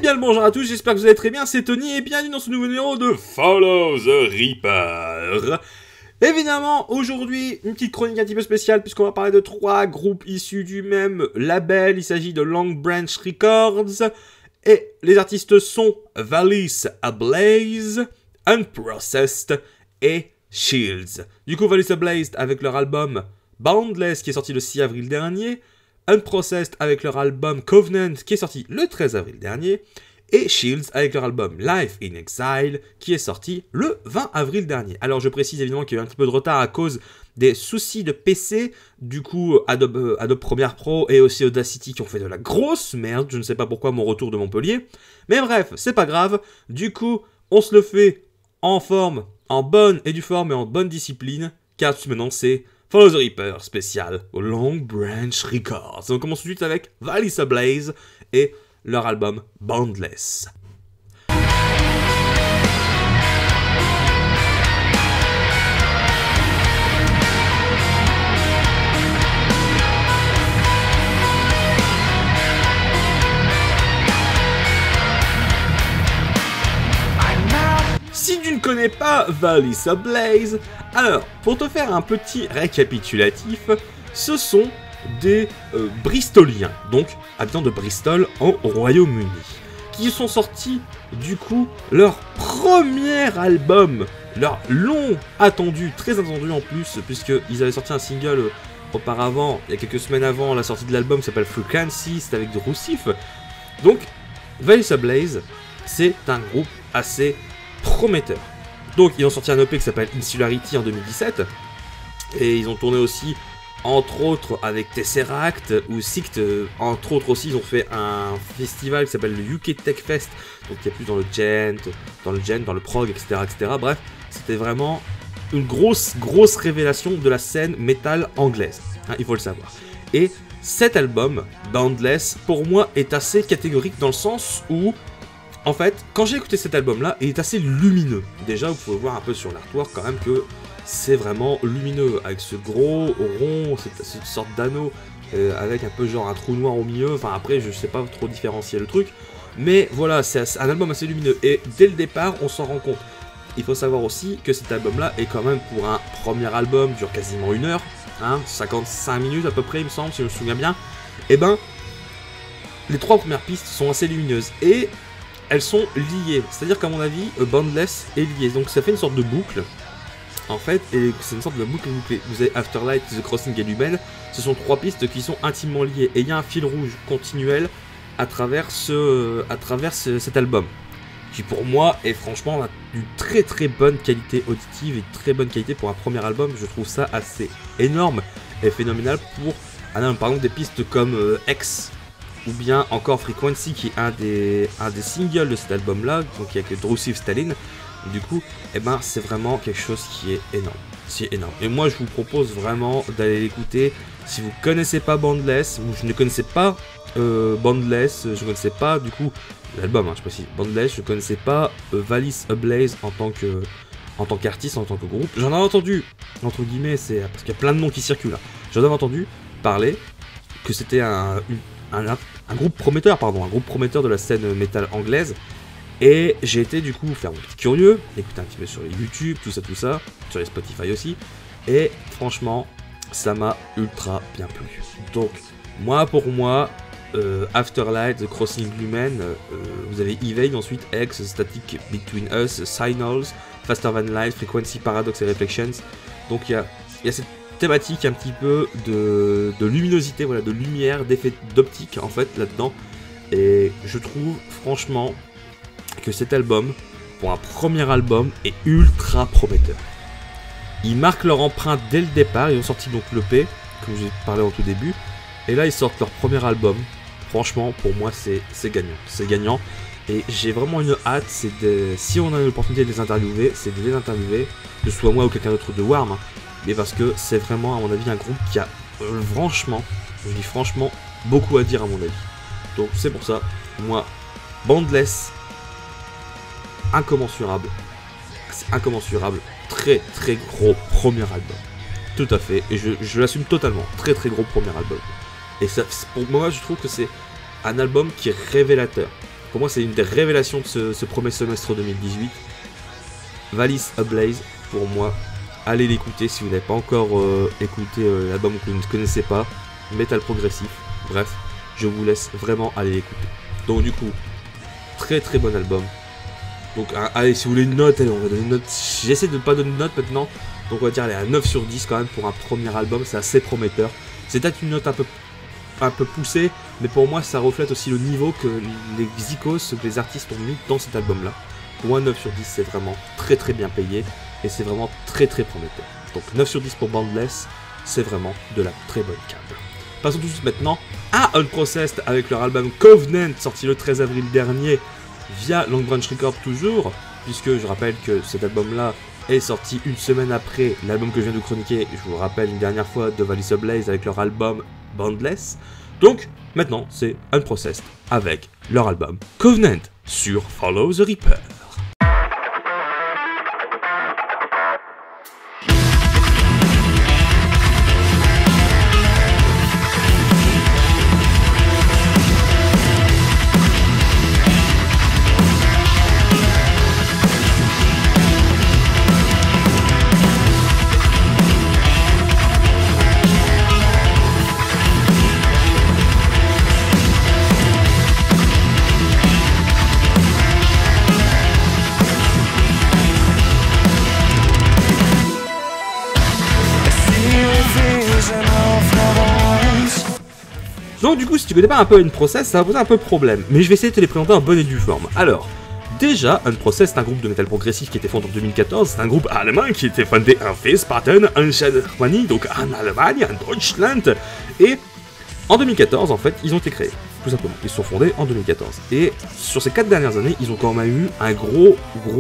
bien le bonjour à tous, j'espère que vous allez très bien, c'est Tony et bienvenue dans ce nouveau numéro de Follow the Reaper. Évidemment, aujourd'hui, une petite chronique un petit peu spéciale puisqu'on va parler de 3 groupes issus du même label. Il s'agit de Long Branch Records et les artistes sont Valis Ablaze, Unprocessed et Shields. Du coup, Valis Ablaze avec leur album Boundless qui est sorti le 6 avril dernier, Unprocessed avec leur album Covenant qui est sorti le 13 avril dernier, et Shields avec leur album Life in Exile qui est sorti le 20 avril dernier. Alors je précise évidemment qu'il y a eu un petit peu de retard à cause des soucis de PC, du coup Adobe Premiere Pro et aussi Audacity qui ont fait de la grosse merde, je ne sais pas pourquoi mon retour de Montpellier, mais bref, c'est pas grave, du coup on se le fait en forme, en bonne et due forme et en bonne discipline, car maintenant c'est Follow the Reaper spécial au Long Branch Records. On commence tout de suite avec Valis Ablaze et leur album Boundless. Si tu ne connais pas Valis Ablaze, alors, pour te faire un petit récapitulatif, ce sont des Bristoliens, donc habitants de Bristol au Royaume-Uni, qui sont sortis du coup leur premier album, leur long attendu, très attendu en plus, puisqu'ils avaient sorti un single auparavant, il y a quelques semaines avant la sortie de l'album, qui s'appelle Frequency, c'est avec Roussif. Donc, Valis Ablaze, c'est un groupe assez prometteur. Donc ils ont sorti un EP qui s'appelle Insularity en 2017, et ils ont tourné aussi, entre autres, avec Tesseract ou Sict, entre autres aussi, ils ont fait un festival qui s'appelle le UK Tech Fest, donc il y a plus dans le gent, dans le prog, etc. Bref, c'était vraiment une grosse révélation de la scène métal anglaise, hein, il faut le savoir. Et cet album, Boundless, pour moi est assez catégorique dans le sens où, en fait, quand j'ai écouté cet album-là, il est assez lumineux. Déjà, vous pouvez voir un peu sur l'artwork quand même que c'est vraiment lumineux, avec ce gros rond, cette sorte d'anneau, avec un peu genre un trou noir au milieu. Enfin, après, je sais pas trop différencier le truc. Mais voilà, c'est un album assez lumineux. Et dès le départ, on s'en rend compte. Il faut savoir aussi que cet album-là est quand même, pour un premier album, dure quasiment 1 heure, hein, 55 minutes à peu près, il me semble, si je me souviens bien. Et ben, les 3 premières pistes sont assez lumineuses. Et elles sont liées, c'est-à-dire qu'à mon avis, Boundless est lié, donc ça fait une sorte de boucle, en fait, et c'est une sorte de boucle bouclée. Vous avez Afterlight, The Crossing et Lumen, ce sont 3 pistes qui sont intimement liées, et il y a un fil rouge continuel à travers cet album, qui pour moi est franchement d'une très bonne qualité auditive, et très bonne qualité pour un premier album. Je trouve ça assez énorme et phénoménal pour, par exemple, des pistes comme X, ou bien encore Frequency qui est un des singles de cet album là, donc avec Roussif Stalin. Du coup, eh ben, c'est vraiment quelque chose qui est énorme. C'est énorme. Et moi je vous propose vraiment d'aller l'écouter. Si vous connaissez pas Boundless, ou je ne connaissais pas Boundless, je ne connaissais pas du coup l'album, hein, je précise, Boundless, je ne connaissais pas Valis Ablaze en tant qu'artiste, en tant que groupe. J'en avais entendu, entre guillemets, c'est parce qu'il y a plein de noms qui circulent, hein. J'en avais entendu parler que c'était un groupe prometteur, un groupe prometteur de la scène métal anglaise, et j'ai été du coup faire mon petit curieux, écouter un petit peu sur les YouTube, tout ça, sur les Spotify aussi, et franchement, ça m'a ultra bien plu. Donc, pour moi, Afterlight, The Crossing Lumen, vous avez Evade, ensuite X, Static Between Us, Signals, Faster Than Light, Frequency, Paradox et Reflections. Donc il y a cette thématique un petit peu de luminosité, voilà, de lumière, d'effet d'optique en fait là-dedans, et je trouve franchement que cet album, pour un premier album, est ultra prometteur. Ils marquent leur empreinte dès le départ, ils ont sorti donc l'EP que j'ai parlé au tout début, et là ils sortent leur premier album. Franchement, pour moi c'est gagnant, et j'ai vraiment une hâte, si on a l'opportunité de les interviewer, c'est de les interviewer, que ce soit moi ou quelqu'un d'autre de Warm, hein, mais parce que c'est vraiment, à mon avis, un groupe qui a franchement, je dis franchement, beaucoup à dire à mon avis. Donc c'est pour ça, moi, Boundless, incommensurable, très gros premier album. Tout à fait, et je l'assume totalement, très gros premier album. Et ça, pour moi, je trouve que c'est un album qui est révélateur. Pour moi, c'est une des révélations de ce premier semestre 2018. Valis Ablaze, pour moi, allez l'écouter si vous n'avez pas encore écouté l'album que vous ne connaissez pas, Metal progressif, bref, je vous laisse vraiment aller l'écouter. Donc du coup, très très bon album. Donc allez, si vous voulez une note, allez, on va donner une note, j'essaie de ne pas donner de note maintenant, donc on va dire allez, un 9 sur 10 quand même pour un premier album, c'est assez prometteur. C'est peut-être une note un peu poussée, mais pour moi ça reflète aussi le niveau que les Xikos, que les artistes ont mis dans cet album-là. Pour moi, 9 sur 10, c'est vraiment très très bien payé, et c'est vraiment très très prometteur. Donc 9 sur 10 pour Boundless, c'est vraiment de la très bonne cam. Passons tout de suite maintenant à Unprocessed avec leur album Covenant, sorti le 13 avril dernier via Long Branch Records toujours, puisque je rappelle que cet album-là est sorti une semaine après l'album que je viens de chroniquer, je vous rappelle une dernière fois, de Valis Ablaze avec leur album Boundless. Donc maintenant, c'est Unprocessed avec leur album Covenant sur Follow the Reaper. Donc du coup, si tu connais pas un peu Unprocessed, ça va poser un peu de problème, mais je vais essayer de te les présenter en bonne et due forme. Alors, déjà, Unprocessed, c'est un groupe de métal progressif qui a été fondé en 2014, c'est un groupe allemand qui a été fondé en Wiesbaden, en Germanie, donc en Allemagne, en Deutschland, et en 2014, en fait, ils ont été créés, tout simplement. Ils se sont fondés en 2014, et sur ces 4 dernières années, ils ont quand même eu un gros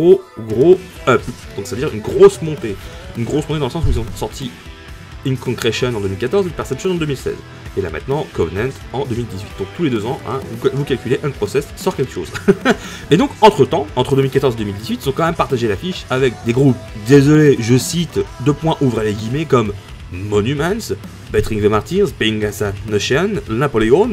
up, donc c'est-à-dire une grosse montée dans le sens où ils ont sorti Inconcretion en 2014 et Perception en 2016. Et là maintenant, Covenant en 2018. Donc tous les 2 ans, hein, vous calculez, Unprocessed sort quelque chose. Et donc, entre-temps, entre 2014 et 2018, ils ont quand même partagé l'affiche avec des groupes, désolé, je cite, ouvrez les guillemets, comme Monuments, Bettering the Martyrs, Being as an Ocean, Napoleon,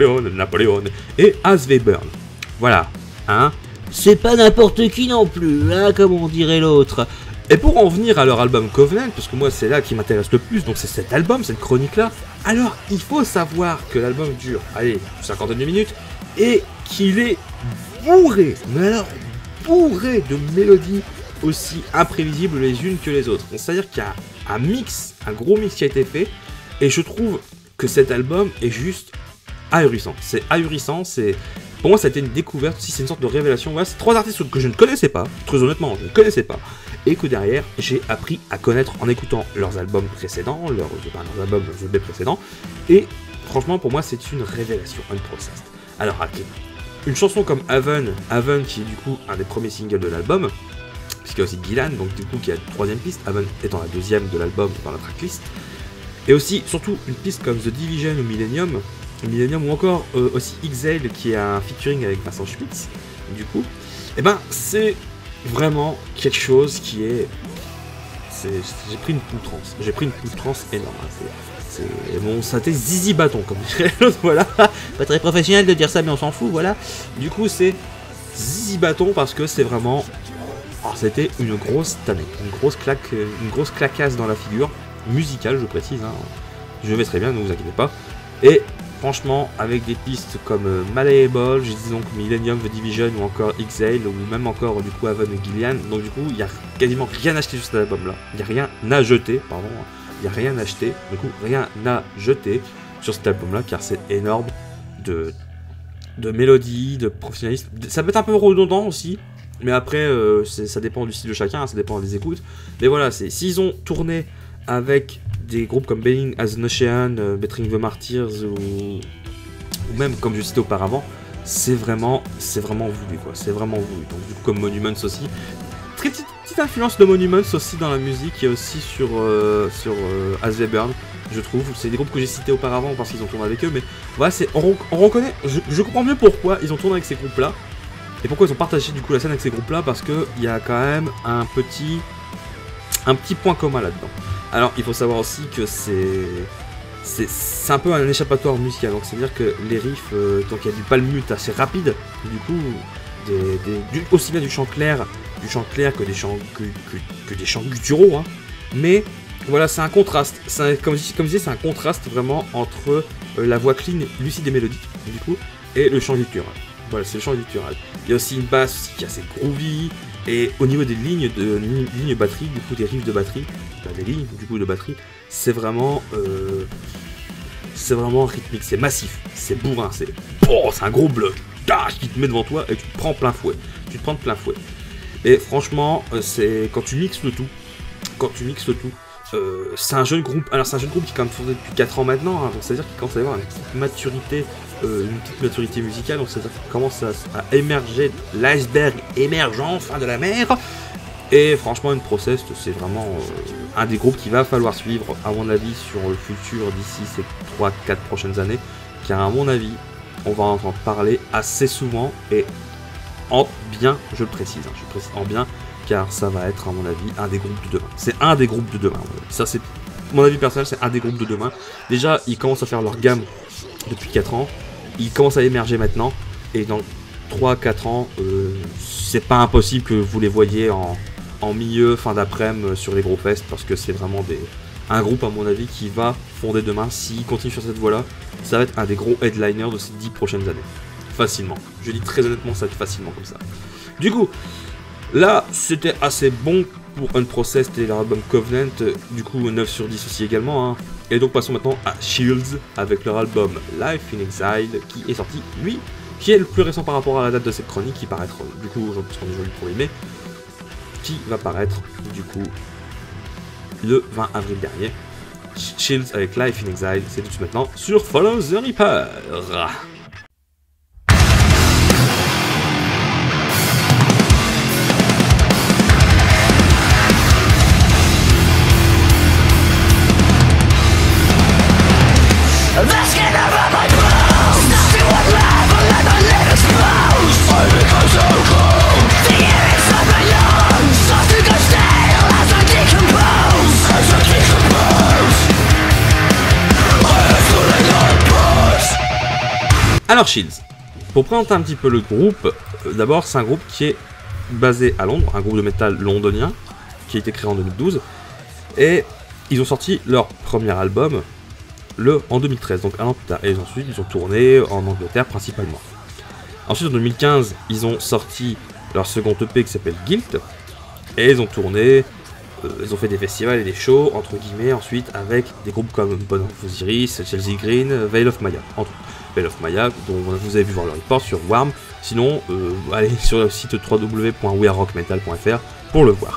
et As They Burn. Voilà, hein. C'est pas n'importe qui non plus, hein, comme on dirait l'autre. Et pour en venir à leur album Covenant, parce que moi c'est là qui m'intéresse le plus, donc c'est cet album, cette chronique-là, alors il faut savoir que l'album dure, allez, 52 minutes, et qu'il est bourré, mais alors bourré de mélodies aussi imprévisibles les unes que les autres. C'est-à-dire qu'il y a un mix, un gros mix qui a été fait, et je trouve que cet album est juste ahurissant. C'est ahurissant, c'est... Pour moi, ça a été une découverte, aussi c'est une sorte de révélation. Voilà, c'est 3 artistes que je ne connaissais pas, très honnêtement, je ne connaissais pas. Et que derrière, j'ai appris à connaître en écoutant leurs albums précédents, leurs albums, leurs EP précédents. Et franchement, pour moi, c'est une révélation, Unprocessed. Alors, okay. Une chanson comme Haven qui est du coup un des premiers singles de l'album, puisqu'il y a aussi Gillan, donc du coup qui a la 3ème piste, Haven étant la 2ème de l'album dans la tracklist. Et aussi, surtout, une piste comme The Division ou Millennium ou encore aussi Exile qui a un featuring avec Vincent Schmitz, du coup, et ben c'est vraiment quelque chose qui est... J'ai pris une poutrance énorme. Bon, ça t'est zizi bâton, comme dirait l'autre, voilà. Pas très professionnel de dire ça, mais on s'en fout, voilà. Du coup, c'est zizi bâton parce que c'est vraiment... Oh, c'était une grosse tannée, une grosse clacasse dans la figure, musicale, je précise, hein. Je vais très bien, ne vous inquiétez pas. Et franchement, avec des pistes comme Malleable, je dis donc Millennium, The Division ou encore Exile, ou même encore du coup Haven et Gillian, donc du coup il n'y a quasiment rien à acheter sur cet album là, il n'y a rien à jeter, pardon, il n'y a rien à acheter, du coup rien à jeter sur cet album là, car c'est énorme de mélodie, de professionnalisme, ça peut être un peu redondant aussi, mais après ça dépend du style de chacun, ça dépend des écoutes, mais voilà, s'ils ont tourné avec des groupes comme Being as an Ocean, Bettering the Martyrs ou même comme je citais auparavant, c'est vraiment voulu quoi, c'est vraiment voulu. Donc du coup comme Monuments aussi, très petite influence de Monuments aussi dans la musique et aussi sur As They Burn, je trouve. C'est des groupes que j'ai cités auparavant parce qu'ils ont tourné avec eux, mais voilà, on reconnaît, je comprends mieux pourquoi ils ont tourné avec ces groupes là et pourquoi ils ont partagé du coup la scène avec ces groupes là, parce que il y a quand même un petit point commun là-dedans. Alors, il faut savoir aussi que c'est un peu un échappatoire musical, donc c'est-à-dire que les riffs, donc il y a du palmute assez rapide, du coup, aussi bien du chant clair que des chants, que des chants gutturaux, hein. Mais voilà, c'est un contraste, comme je disais, c'est un contraste vraiment entre la voix clean, lucide et mélodique, du coup, et le chant guttural. Voilà, c'est le chant guttural. Il y a aussi une basse aussi qui est assez groovy, et au niveau des lignes batterie, du coup des riffs de batterie, des lignes du coup de batterie, c'est vraiment rythmique, c'est massif, c'est bourrin, c'est un gros bloc qui te met devant toi et tu te prends plein fouet. Et franchement, c'est quand tu mixes le tout, c'est un jeune groupe. Alors c'est un jeune groupe qui est quand même fondé depuis 4 ans maintenant, hein, donc c'est-à-dire qu'il commence à avoir une petite maturité musicale, donc c'est-à-dire qu'il commence à émerger, l'iceberg émerge enfin de la mer. Et franchement, une Process, c'est vraiment un des groupes qu'il va falloir suivre, à mon avis, sur le futur d'ici ces 3-4 prochaines années, car à mon avis, on va en entendre parler assez souvent, et en bien, je le précise en bien, car ça va être, à mon avis, un des groupes de demain. C'est un des groupes de demain. Ça, c'est mon avis personnel, c'est un des groupes de demain. Déjà, ils commencent à faire leur gamme depuis 4 ans, ils commencent à émerger maintenant, et dans 3-4 ans, c'est pas impossible que vous les voyiez en milieu, fin d'après-midi sur les gros fests, parce que c'est vraiment un groupe, à mon avis, qui va fonder demain. S'il continue sur cette voie-là, ça va être un des gros headliners de ces 10 prochaines années. Facilement. Je dis très honnêtement, ça va être facilement comme ça. Du coup, là, c'était assez bon pour Unprocessed et leur album Covenant. Du coup, 9 sur 10 aussi également, hein. Et donc, passons maintenant à Shields avec leur album Life in Exile, qui est sorti, lui, qui est le plus récent par rapport à la date de cette chronique, qui paraîtra, du coup, parce qu'on est aujourd'hui pour mai, qui va paraître, du coup, le 20 avril dernier. Shields avec Life in Exile, c'est tout de suite maintenant sur Follow the Reaper. Alors Shields, pour présenter un petit peu le groupe, d'abord c'est un groupe qui est basé à Londres, un groupe de métal londonien, qui a été créé en 2012, et ils ont sorti leur premier album en 2013, donc un an plus tard, et ensuite ils ont tourné en Angleterre principalement. Ensuite en 2015, ils ont sorti leur second EP qui s'appelle Guilt, et ils ont tourné, ils ont fait des festivals et des shows, entre guillemets, ensuite avec des groupes comme Bon of Osiris, Chelsea Green, Veil of Maya, entre autres. Veil of Maya, dont vous avez vu voir le report sur Warm. Sinon, allez sur le site www.wearerockmetal.fr pour le voir.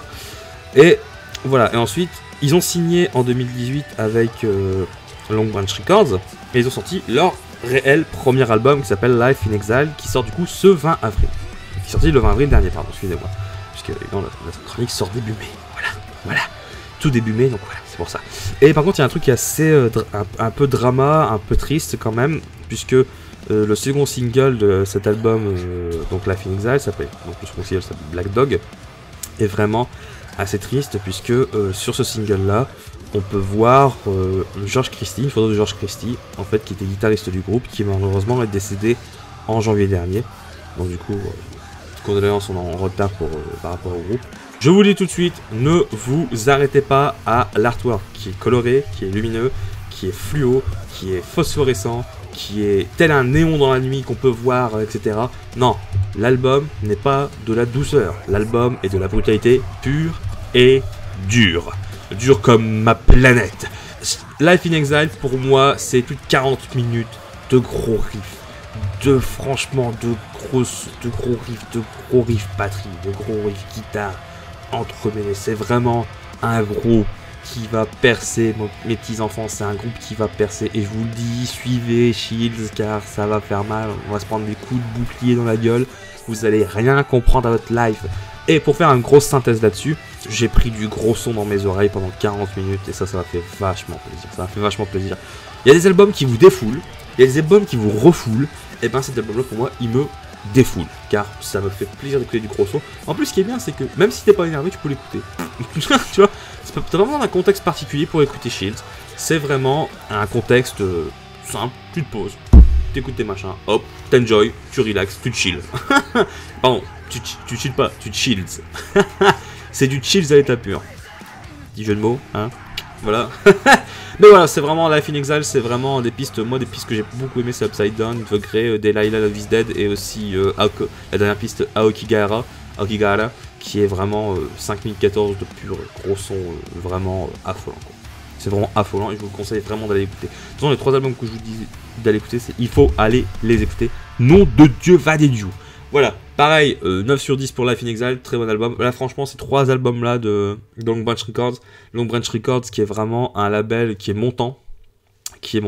Et voilà, et ensuite, ils ont signé en 2018 avec Long Branch Records, et ils ont sorti leur réel premier album qui s'appelle Life in Exile, qui sort du coup ce 20 avril. Qui est sorti le 20 avril dernier, pardon, excusez-moi. Puisque la chronique sort début mai, voilà. Tout début mai, donc voilà, c'est pour ça. Et par contre, il y a un truc qui est assez un peu drama, un peu triste quand même, puisque le second single de cet album, donc Life in Exile, s'appelle, donc le second single s'appelle Black Dog, est vraiment assez triste, puisque sur ce single-là, on peut voir George Christie, une photo de George Christie, en fait, qui était guitariste du groupe, qui malheureusement est décédé en janvier dernier. Donc du coup, condoléances, on est en retard par rapport au groupe. Je vous le dis tout de suite, ne vous arrêtez pas à l'artwork qui est coloré, qui est lumineux, qui est fluo, qui est phosphorescent, qui est tel un néon dans la nuit qu'on peut voir, etc. Non, l'album n'est pas de la douceur, l'album est de la brutalité pure et dure. Dure comme ma planète. Life in Exile, pour moi, c'est plus de 40 minutes de gros riffs, franchement, de gros riffs batterie, de gros riffs guitare, entremêlés. C'est vraiment un groupe qui va percer, mes petits enfants, c'est un groupe qui va percer, et je vous le dis, suivez Shields, car ça va faire mal, on va se prendre des coups de bouclier dans la gueule, vous allez rien comprendre à votre live. Et pour faire une grosse synthèse là-dessus, j'ai pris du gros son dans mes oreilles pendant 40 minutes, et ça m'a fait vachement plaisir, Il y a des albums qui vous défoulent, il y a des albums qui vous refoulent, et ben cet album-là, pour moi, il me défoule, car ça me fait plaisir d'écouter du gros son. En plus, ce qui est bien, c'est que même si t'es pas énervé, tu peux l'écouter. Tu vois, t'as vraiment un contexte particulier pour écouter Shields. C'est vraiment un contexte simple, tu te poses, t'écoutes tes machins, hop, t'enjoy, tu relaxes, tu chill. Pardon, tu chill pas, tu chills. C'est du chills à l'état pur. Petit jeu de mots, hein. Voilà. Mais voilà, c'est vraiment Life in Exile, c'est vraiment des pistes, moi des pistes que j'ai beaucoup aimé, c'est Upside Down, Degré, Delilah Love is Dead, et aussi la dernière piste Aokigahara, qui est vraiment 5014 de pur gros son, vraiment affolant. C'est vraiment affolant et je vous conseille vraiment d'aller écouter. De toute façon, les 3 albums que je vous dis d'aller écouter, il faut aller les écouter. Nom de Dieu, va des dieux. Voilà, pareil, 9 sur 10 pour Life in Exile, très bon album. Là, franchement, ces 3 albums-là de Long Branch Records. Long Branch Records, qui est vraiment un label qui est montant. Enfin, qui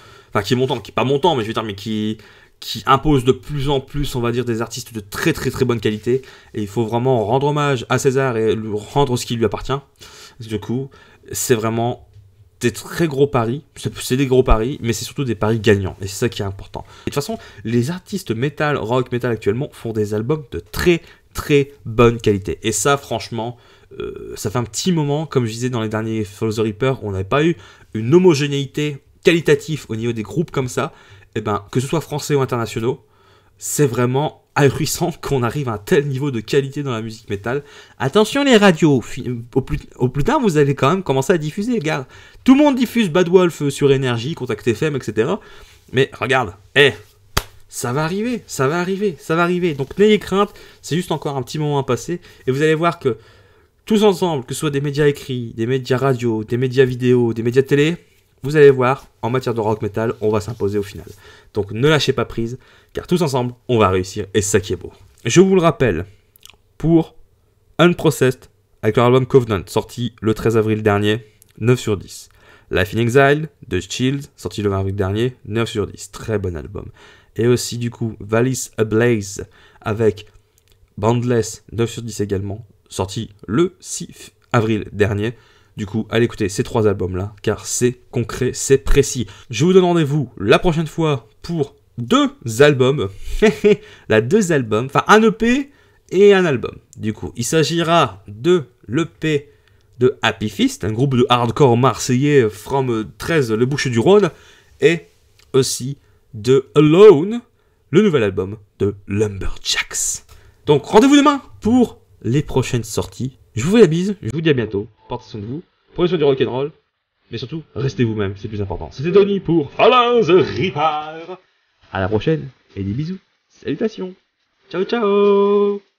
est pas montant, mais je veux dire, mais qui impose de plus en plus, on va dire, des artistes de très bonne qualité. Et il faut vraiment rendre hommage à César et lui rendre ce qui lui appartient. Du coup, c'est vraiment des très gros paris, c'est des gros paris, mais c'est surtout des paris gagnants, et c'est ça qui est important. Et de toute façon, les artistes metal, rock, metal actuellement font des albums de très bonne qualité. Et ça, franchement, ça fait un petit moment, comme je disais dans les derniers Follow the Reaper, on n'avait pas eu une homogénéité qualitative au niveau des groupes comme ça. Et ben, que ce soit français ou internationaux, c'est vraiment ahurissant qu'on arrive à un tel niveau de qualité dans la musique métal. Attention les radios, au plus tard vous allez quand même commencer à diffuser, regarde. Tout le monde diffuse Bad Wolf sur Énergie, Contact FM, etc. Mais regarde, ça va arriver. Donc n'ayez crainte, c'est juste encore un petit moment à passer. Et vous allez voir que tous ensemble, que ce soit des médias écrits, des médias radio, des médias vidéo, des médias télé, vous allez voir, en matière de rock metal, on va s'imposer au final. Donc ne lâchez pas prise, car tous ensemble, on va réussir, et c'est ça qui est beau. Je vous le rappelle, pour Unprocessed, avec leur album Covenant, sorti le 13 avril dernier, 9 sur 10. Life in Exile, de Shield, sorti le 20 avril dernier, 9 sur 10. Très bon album. Et aussi, du coup, Valleys Ablaze, avec Boundless, 9 sur 10 également, sorti le 6 avril dernier. Du coup, allez écouter ces 3 albums-là, car c'est concret, c'est précis. Je vous donne rendez-vous la prochaine fois pour 2 albums. La 2 albums, enfin un EP et un album. Du coup, il s'agira de l'EP de Happy Fist, un groupe de hardcore marseillais from 13, le Bouches-du-Rhône, et aussi de Alone, le nouvel album de Lumberjacks. Donc, rendez-vous demain pour les prochaines sorties. Je vous fais la bise, je vous dis à bientôt. Portez soin de vous, prenez soin du rock'n'roll, mais surtout, restez vous-même, c'est le plus important. C'était Tony pour Follow the Reaper. À la prochaine, et des bisous. Salutations. Ciao, ciao.